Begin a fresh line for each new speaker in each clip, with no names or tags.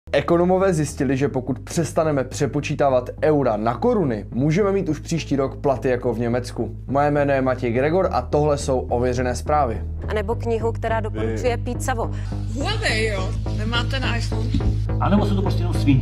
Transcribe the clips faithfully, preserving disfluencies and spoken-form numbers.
Ekonomové zjistili, že pokud přestaneme přepočítávat eura na koruny, můžeme mít už příští rok platy jako v Německu. Moje jméno je Matěj Gregor a tohle jsou ověřené zprávy.
A nebo knihu, která doporučuje pít savo.
Huawei, jo? Nemáte na iPhone?
A nebo jsou to prostě jenom svíň.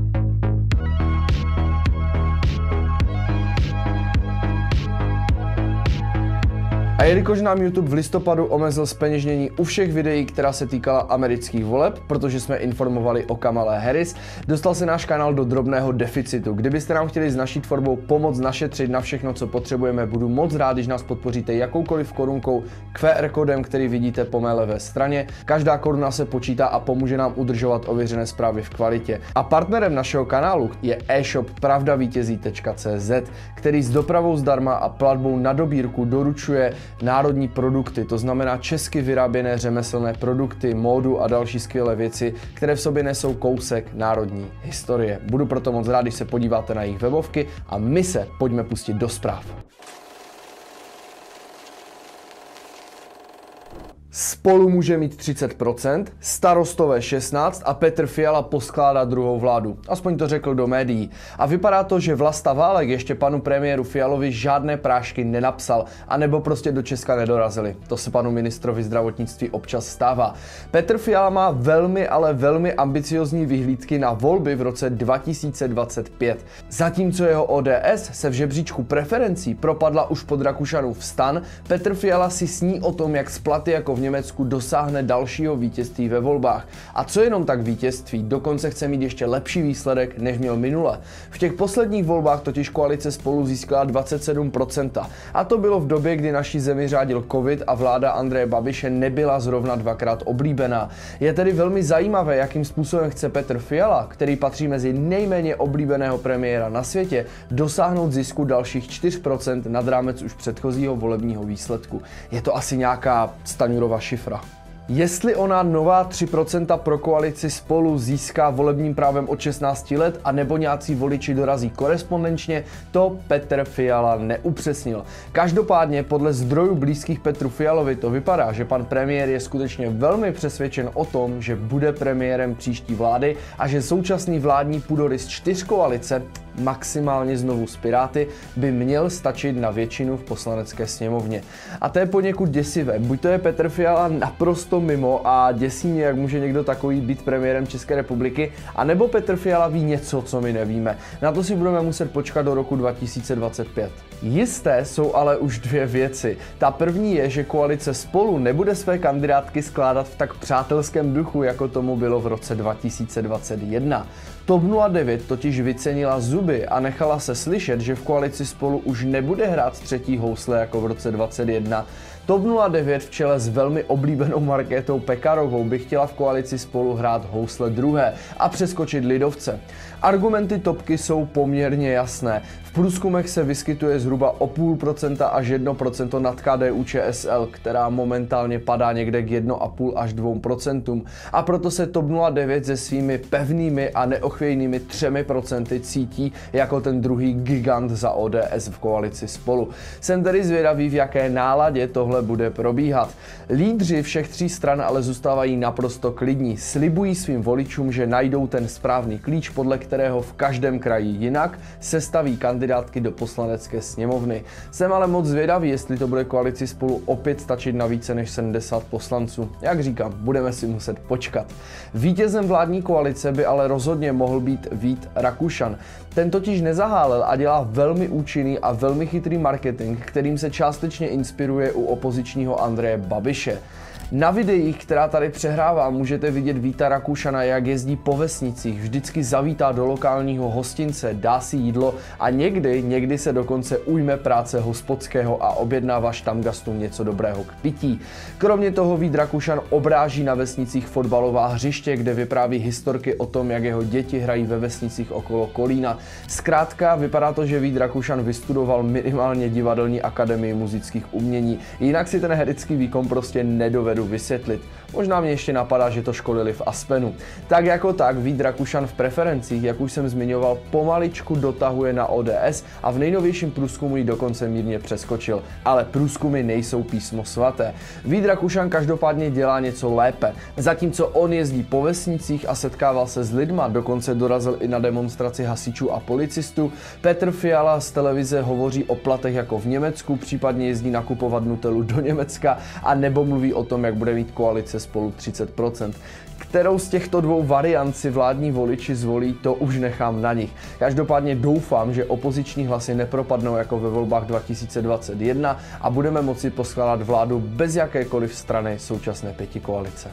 A jelikož nám YouTube v listopadu omezil zpeněžnění u všech videí, která se týkala amerických voleb, protože jsme informovali o Kamale Harris, dostal se náš kanál do drobného deficitu. Kdybyste nám chtěli s naší tvorbou pomoct našetřit na všechno, co potřebujeme, budu moc rád, když nás podpoříte jakoukoliv korunkou, Q R kódem, který vidíte po mé levé straně. Každá koruna se počítá a pomůže nám udržovat ověřené zprávy v kvalitě. A partnerem našeho kanálu je e-shop pravda vítězí tečka cé zet, který s dopravou zdarma a platbou na dobírku doručuje národní produkty, to znamená česky vyráběné řemeslné produkty, módu a další skvělé věci, které v sobě nesou kousek národní historie. Budu proto moc rád, když se podíváte na jejich webovky a my se pojďme pustit do zpráv. Spolu může mít třicet procent, Starostové šestnáct procent a Petr Fiala poskládá druhou vládu. Aspoň to řekl do médií. A vypadá to, že Vlasta Válek ještě panu premiéru Fialovi žádné prášky nenapsal, anebo prostě do Česka nedorazili. To se panu ministrovi zdravotnictví občas stává. Petr Fiala má velmi, ale velmi ambiciozní vyhlídky na volby v roce dva tisíce dvacet pět. Zatímco jeho O D S se v žebříčku preferencí propadla už pod Rakušanův STAN, Petr Fiala si sní o tom, jak s platy jako v Německu dosáhne dalšího vítězství ve volbách. A co jenom tak vítězství, dokonce chce mít ještě lepší výsledek, než měl minule. V těch posledních volbách totiž koalice Spolu získala dvacet sedm procent. A to bylo v době, kdy naší zemi řádil covid a vláda Andreje Babiše nebyla zrovna dvakrát oblíbená. Je tedy velmi zajímavé, jakým způsobem chce Petr Fiala, který patří mezi nejméně oblíbeného premiéra na světě, dosáhnout zisku dalších čtyři procenta nad rámec už předchozího volebního výsledku. Je to asi nějaká Stanjurova šifra. Jestli ona nová tři procenta pro koalici Spolu získá volebním právem od šestnácti let a nebo nějací voliči dorazí korespondenčně, to Petr Fiala neupřesnil. Každopádně podle zdrojů blízkých Petru Fialovi to vypadá, že pan premiér je skutečně velmi přesvědčen o tom, že bude premiérem příští vlády a že současný vládní půdorys čtyřkoalice, maximálně znovu s Piráty, by měl stačit na většinu v poslanecké sněmovně. A to je poněkud děsivé. Buď to je Petr Fiala naprosto mimo a děsí mě, jak může někdo takový být premiérem České republiky, anebo Petr Fiala ví něco, co my nevíme. Na to si budeme muset počkat do roku dva tisíce dvacet pět. Jisté jsou ale už dvě věci. Ta první je, že koalice Spolu nebude své kandidátky skládat v tak přátelském duchu, jako tomu bylo v roce dva tisíce dvacet jedna. TOP nula devět totiž vycenila zuby a nechala se slyšet, že v koalici Spolu už nebude hrát třetí housle jako v roce dvacet jedna. TOP nula devět v čele s velmi oblíbenou Markétou Pekarovou by chtěla v koalici Spolu hrát housle druhé a přeskočit lidovce. Argumenty topky jsou poměrně jasné. V průzkumech se vyskytuje zhruba o půl procenta až jedno procento nad K D U Č S L, která momentálně padá někde k jedno a půl až dvou procentům. A proto se TOP nula devět se svými pevnými a neochvějnými třemi procenty cítí jako ten druhý gigant za O D S v koalici Spolu. Jsem tedy zvědavý, v jaké náladě tohle bude probíhat. Lídři všech tří stran ale zůstávají naprosto klidní. Slibují svým voličům, že najdou ten správný klíč, podle kterého v každém kraji jinak sestaví kandidátky do poslanecké sněmovny. Jsem ale moc zvědavý, jestli to bude koalici Spolu opět stačit na více než sedmdesát poslanců. Jak říkám, budeme si muset počkat. Vítězem vládní koalice by ale rozhodně mohl být Vít Rakušan. Ten totiž nezahálel a dělá velmi účinný a velmi chytrý marketing, kterým se částečně inspiruje u opozičního Andreje Babiše. Na videích, která tady přehrává, můžete vidět Víta Rakušana, jak jezdí po vesnicích, vždycky zavítá do lokálního hostince, dá si jídlo a někdy, někdy se dokonce ujme práce hospodského a objednává štamgastům něco dobrého k pití. Kromě toho Vít Rakušan obráží na vesnicích fotbalová hřiště, kde vypráví historky o tom, jak jeho děti hrají ve vesnicích okolo Kolína. Zkrátka vypadá to, že Vít Rakušan vystudoval minimálně Divadelní akademii muzických umění, jinak si ten herecký výkon prostě nedovedu vysvětlit. Možná mě ještě napadá, že to školili v Aspenu. Tak jako tak Vít Rakušan v preferencích, jak už jsem zmiňoval, pomaličku dotahuje na O D S a v nejnovějším průzkumu ji dokonce mírně přeskočil. Ale průzkumy nejsou písmo svaté. Vít Rakušan každopádně dělá něco lépe. Zatímco on jezdí po vesnicích a setkával se s lidma, dokonce dorazil i na demonstraci hasičů a policistů, Petr Fiala z televize hovoří o platech jako v Německu, případně jezdí nakupovat Nutellu do Německa a nebo mluví o tom, jak bude mít koalice Spolu třicet procent. Kterou z těchto dvou variant si vládní voliči zvolí, to už nechám na nich. Každopádně doufám, že opoziční hlasy nepropadnou jako ve volbách dva tisíce dvacet jedna a budeme moci poskládat vládu bez jakékoliv strany současné pětikoalice.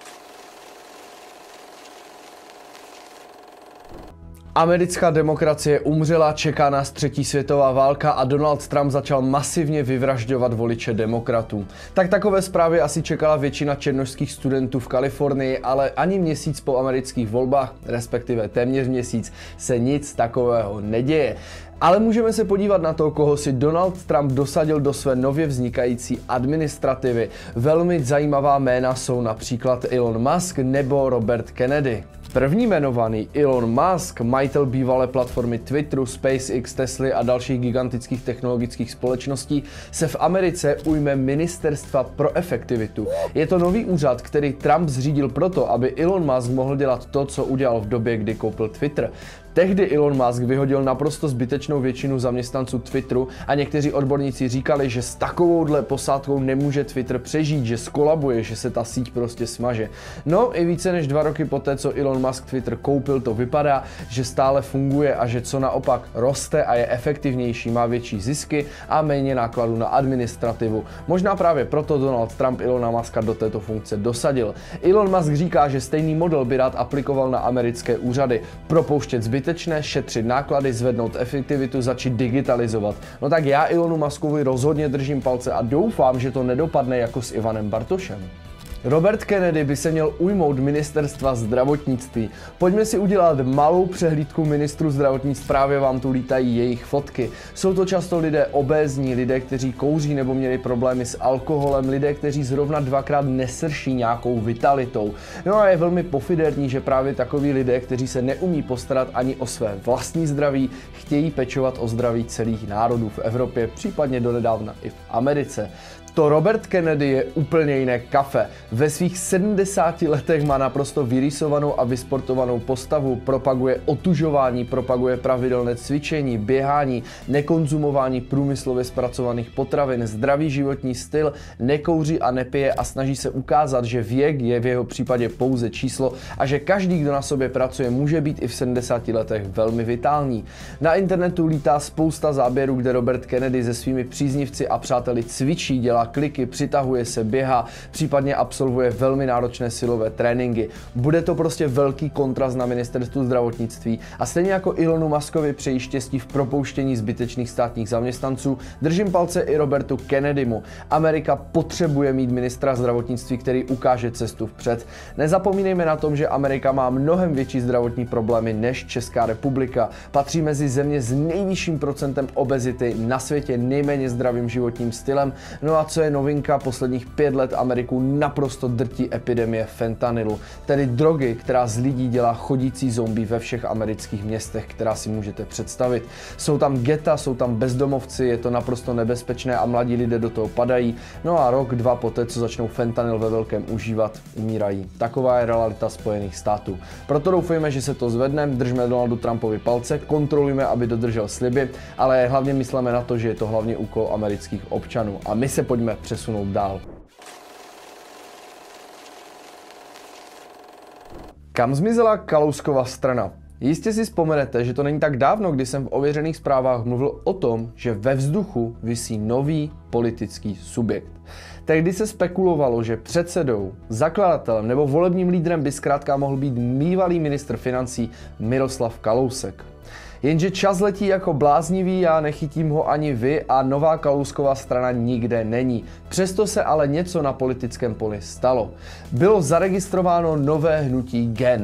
Americká demokracie umřela, čeká nás třetí světová válka a Donald Trump začal masivně vyvražďovat voliče demokratů. Tak takové zprávy asi čekala většina černošských studentů v Kalifornii, ale ani měsíc po amerických volbách, respektive téměř měsíc, se nic takového neděje. Ale můžeme se podívat na to, koho si Donald Trump dosadil do své nově vznikající administrativy. Velmi zajímavá jména jsou například Elon Musk nebo Robert Kennedy. První jmenovaný Elon Musk, majitel bývalé platformy Twitteru, SpaceX, Tesly a dalších gigantických technologických společností, se v Americe ujme Ministerstva pro efektivitu. Je to nový úřad, který Trump zřídil proto, aby Elon Musk mohl dělat to, co udělal v době, kdy koupil Twitter. Tehdy Elon Musk vyhodil naprosto zbytečnou většinu zaměstnanců Twitteru a někteří odborníci říkali, že s takovouhle posádkou nemůže Twitter přežít, že skolabuje, že se ta síť prostě smaže. No i více než dva roky poté, co Elon Musk Twitter koupil, to vypadá, že stále funguje a že co naopak roste a je efektivnější, má větší zisky a méně nákladů na administrativu. Možná právě proto Donald Trump Elona Muska do této funkce dosadil. Elon Musk říká, že stejný model by rád aplikoval na americké úřady. Propouštět zbytečné, šetřit náklady, zvednout efektivitu, začít digitalizovat. No tak já Elonu Muskovi rozhodně držím palce a doufám, že to nedopadne jako s Ivanem Bartošem. Robert Kennedy by se měl ujmout ministerstva zdravotnictví. Pojďme si udělat malou přehlídku ministrů zdravotnictví, právě vám tu lítají jejich fotky. Jsou to často lidé obézní, lidé, kteří kouří nebo měli problémy s alkoholem, lidé, kteří zrovna dvakrát nesrší nějakou vitalitou. No a je velmi pofiderní, že právě takoví lidé, kteří se neumí postarat ani o své vlastní zdraví, chtějí pečovat o zdraví celých národů v Evropě, případně donedávna i v Americe. To Robert Kennedy je úplně jiné kafe. Ve svých sedmdesáti letech má naprosto vyrýsovanou a vysportovanou postavu, propaguje otužování, propaguje pravidelné cvičení, běhání, nekonzumování průmyslově zpracovaných potravin, zdravý životní styl, nekouří a nepije a snaží se ukázat, že věk je v jeho případě pouze číslo a že každý, kdo na sobě pracuje, může být i v sedmdesáti letech velmi vitální. Na internetu lítá spousta záběrů, kde Robert Kennedy se svými příznivci a přáteli cvičí, dělá kliky, přitahuje se, běhá, případně absolvuje velmi náročné silové tréninky. Bude to prostě velký kontrast na ministerstvu zdravotnictví a stejně jako Elonu Muskovi přeji štěstí v propouštění zbytečných státních zaměstnanců, držím palce i Robertu Kennedymu. Amerika potřebuje mít ministra zdravotnictví, který ukáže cestu vpřed. Nezapomínejme na tom, že Amerika má mnohem větší zdravotní problémy než Česká republika. Patří mezi země s nejvyšším procentem obezity na světě, nejméně zdravým životním stylem. No a co je novinka, posledních pět let Ameriku naprosto drtí epidemie fentanylu, tedy drogy, která z lidí dělá chodící zombie ve všech amerických městech, která si můžete představit. Jsou tam geta, jsou tam bezdomovci, je to naprosto nebezpečné a mladí lidé do toho padají. No a rok, dva poté, co začnou fentanyl ve velkém užívat, umírají. Taková je realita Spojených států. Proto doufejme, že se to zvedne, držme Donaldu Trumpovi palce, kontrolujme, aby dodržel sliby, ale hlavně myslíme na to, že je to hlavně úkol amerických občanů. A my se pojďme přesunout dál. Kam zmizela Kalouskova strana? Jistě si vzpomenete, že to není tak dávno, kdy jsem v ověřených zprávách mluvil o tom, že ve vzduchu visí nový politický subjekt. Tehdy se spekulovalo, že předsedou, zakladatelem nebo volebním lídrem by zkrátka mohl být bývalý ministr financí Miroslav Kalousek. Jenže čas letí jako bláznivý, já nechytím ho ani vy a nová Kalouskova strana nikde není. Přesto se ale něco na politickém poli stalo. Bylo zaregistrováno nové hnutí Gen.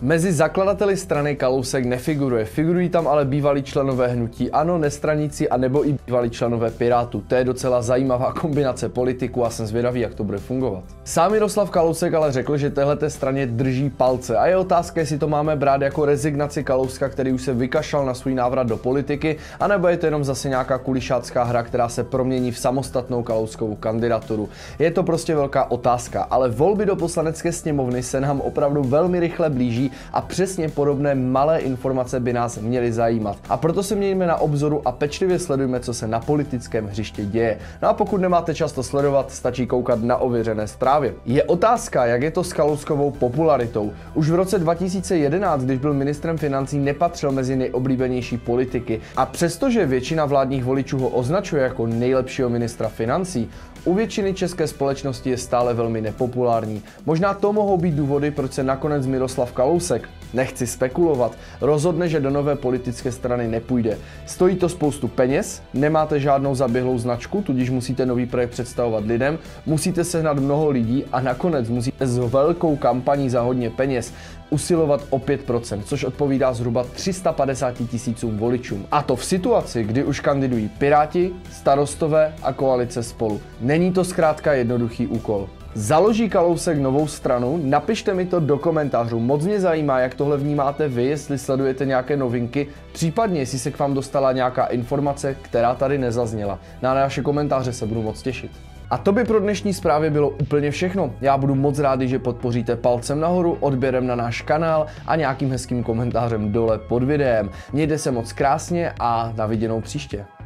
Mezi zakladateli strany Kalousek nefiguruje, figurují tam ale bývalí členové hnutí ANO, nestraníci a nebo i bývalí členové Pirátů. To je docela zajímavá kombinace politiků a jsem zvědavý, jak to bude fungovat. Sám Miroslav Kalousek ale řekl, že téhleté straně drží palce a je otázka, jestli to máme brát jako rezignaci Kalouska, který už se vykašlal na svůj návrat do politiky, anebo je to jenom zase nějaká kulišácká hra, která se promění v samostatnou Kalouskovou kandidaturu. Je to prostě velká otázka, ale volby do Poslanecké sněmovny se nám opravdu velmi rychle blíží a přesně podobné malé informace by nás měly zajímat. A proto se mějme na obzoru a pečlivě sledujme, co se na politickém hřišti děje. No a pokud nemáte čas to sledovat, stačí koukat na ověřené zprávy. Je otázka, jak je to s Kalouskovou popularitou. Už v roce dva tisíce jedenáct, když byl ministrem financí, nepatřil mezi nejoblíbenější politiky. A přestože většina vládních voličů ho označuje jako nejlepšího ministra financí, u většiny české společnosti je stále velmi nepopulární. Možná to mohou být důvody, proč se nakonec Miroslav Kalousek, nechci spekulovat, rozhodne, že do nové politické strany nepůjde. Stojí to spoustu peněz, nemáte žádnou zaběhlou značku, tudíž musíte nový projekt představovat lidem, musíte sehnat mnoho lidí a nakonec musíte s velkou kampaní za hodně peněz usilovat o pět procent, což odpovídá zhruba tři sta padesáti tisícům voličům. A to v situaci, kdy už kandidují Piráti, Starostové a koalice Spolu. Není to zkrátka jednoduchý úkol. Založí Kalousek novou stranu? Napište mi to do komentářů. Moc mě zajímá, jak tohle vnímáte vy, jestli sledujete nějaké novinky, případně jestli se k vám dostala nějaká informace, která tady nezazněla. Na naše komentáře se budu moc těšit. A to by pro dnešní zprávy bylo úplně všechno. Já budu moc rádi, že podpoříte palcem nahoru, odběrem na náš kanál a nějakým hezkým komentářem dole pod videem. Mějte se moc krásně a na viděnou příště.